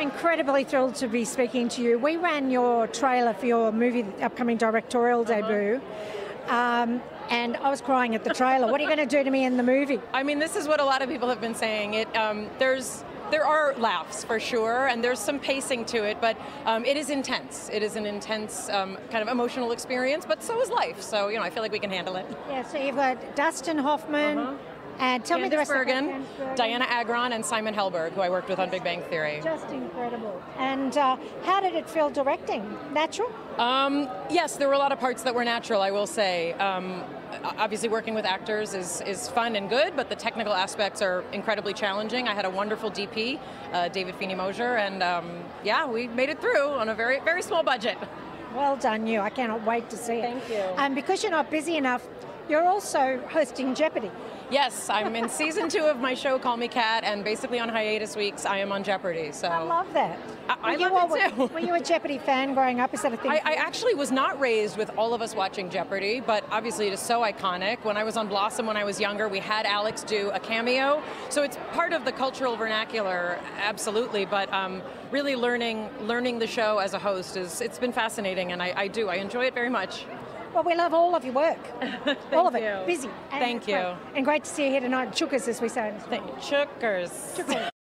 incredibly thrilled to be speaking to you. We ran your trailer for your movie, upcoming directorial debut, and I was crying at the trailer. What are you going to do to me in the movie? I mean, this is what a lot of people have been saying. There are laughs for sure, and there's some pacing to it, but it is intense. It is an intense kind of emotional experience, but so is life. So, I feel like we can handle it. Yeah, so you've got Dustin Hoffman, and tell me the rest of Bergen, Diana Agron, and Simon Helberg, who I worked with on Big Bang Theory. Just incredible. And how did it feel directing? Natural? Yes, there were a lot of parts that were natural, I will say. Obviously working with actors is fun and good, but the technical aspects are incredibly challenging. I had a wonderful DP, David Feeney-Mosier, and yeah, we made it through on a very, very small budget. Well done, you. I cannot wait to see it. Thank you. Because you're not busy enough, you're also hosting Jeopardy! Yes, I'm in season 2 of my show, Call Me Kat, and basically on hiatus weeks, I am on Jeopardy. So I love that. I love it too. Were you a Jeopardy fan growing up? Is that a thing? I actually was not raised with all of us watching Jeopardy, but obviously it is so iconic. When I was on Blossom when I was younger, we had Alex do a cameo, so it's part of the cultural vernacular, absolutely. But really learning the show as a host it's been fascinating, and I enjoy it very much. Well, we love all of your work. All of it. you. Busy. Thank you. And great to see you here tonight. Chookers, as we say. Chookers.